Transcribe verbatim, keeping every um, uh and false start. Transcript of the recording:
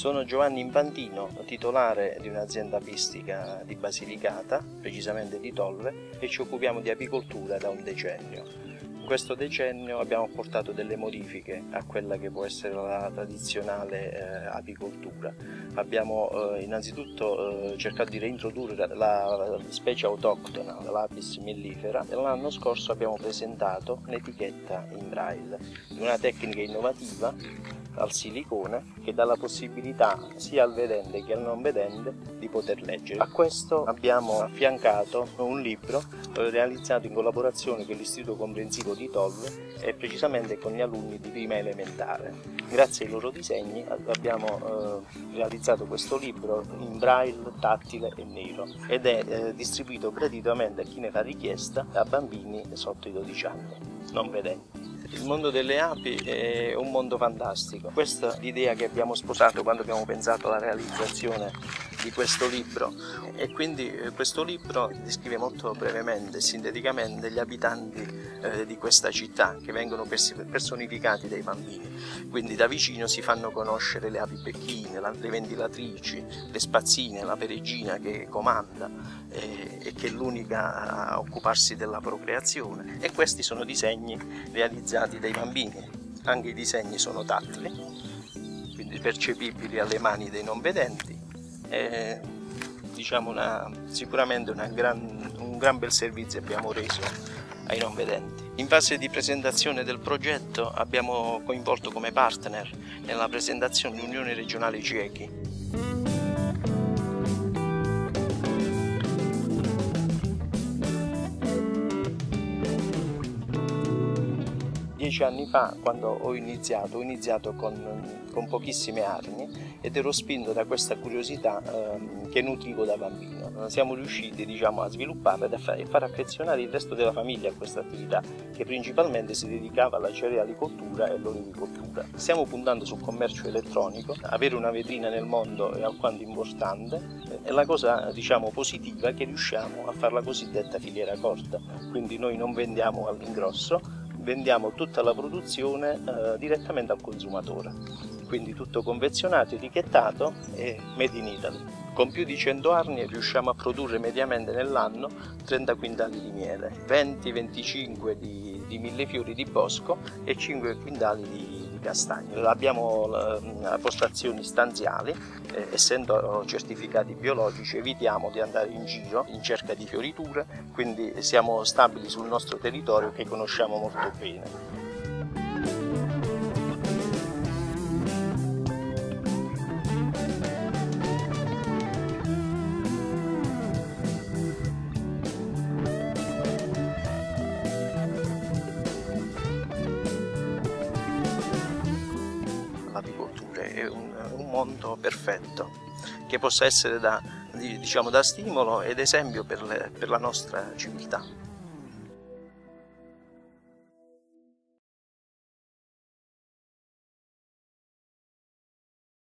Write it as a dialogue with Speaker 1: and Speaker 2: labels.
Speaker 1: Sono Giovanni Infantino, titolare di un'azienda apistica di Basilicata, precisamente di Tolve, e ci occupiamo di apicoltura da un decennio. In questo decennio abbiamo apportato delle modifiche a quella che può essere la tradizionale eh, apicoltura. Abbiamo eh, innanzitutto eh, cercato di reintrodurre la, la specie autoctona, l'Apis mellifera, e l'anno scorso abbiamo presentato un'etichetta in braille, una tecnica innovativa al silicone che dà la possibilità sia al vedente che al non vedente di poter leggere. A questo abbiamo affiancato un libro realizzato in collaborazione con l'Istituto Comprensivo di Tolve e precisamente con gli alunni di prima elementare. Grazie ai loro disegni abbiamo eh, realizzato questo libro in braille, tattile e nero ed è eh, distribuito gratuitamente a chi ne fa richiesta a bambini sotto i dodici anni, non vedenti. Il mondo delle api è un mondo fantastico. Questa è l'idea che abbiamo sposato quando abbiamo pensato alla realizzazione di questo libro, e quindi questo libro descrive molto brevemente e sinteticamente gli abitanti eh, di questa città, che vengono personificati dai bambini. Quindi da vicino si fanno conoscere le api becchine, le ventilatrici, le spazzine, la peregrina che comanda eh, e che è l'unica a occuparsi della procreazione, e questi sono disegni realizzati dai bambini. Anche i disegni sono tattili, quindi percepibili alle mani dei non vedenti. È, diciamo una, sicuramente una gran, un gran bel servizio abbiamo reso ai non vedenti. In fase di presentazione del progetto abbiamo coinvolto come partner nella presentazione l'Unione Regionale Ciechi. Dieci anni fa, quando ho iniziato, ho iniziato con, con pochissime armi ed ero spinto da questa curiosità eh, che nutrivo da bambino. Siamo riusciti, diciamo, a svilupparla e a far, far affezionare il resto della famiglia a questa attività, che principalmente si dedicava alla cerealicoltura e all'olivicoltura. Stiamo puntando sul commercio elettronico. Avere una vetrina nel mondo è alquanto importante, e la cosa, diciamo, positiva è che riusciamo a fare la cosiddetta filiera corta, quindi noi non vendiamo all'ingrosso, vendiamo tutta la produzione eh, direttamente al consumatore, quindi tutto confezionato, etichettato e made in Italy. Con più di cento arnie riusciamo a produrre mediamente nell'anno trenta quintali di miele, venti venticinque di, di millefiori di bosco e cinque quintali di, di castagne. Abbiamo eh, postazioni stanziali, eh, essendo certificati biologici evitiamo di andare in giro in cerca di fioriture, quindi siamo stabili sul nostro territorio che conosciamo molto bene. L'apicoltura è un, un mondo perfetto che possa essere da, diciamo, da stimolo ed esempio per, le, per la nostra civiltà.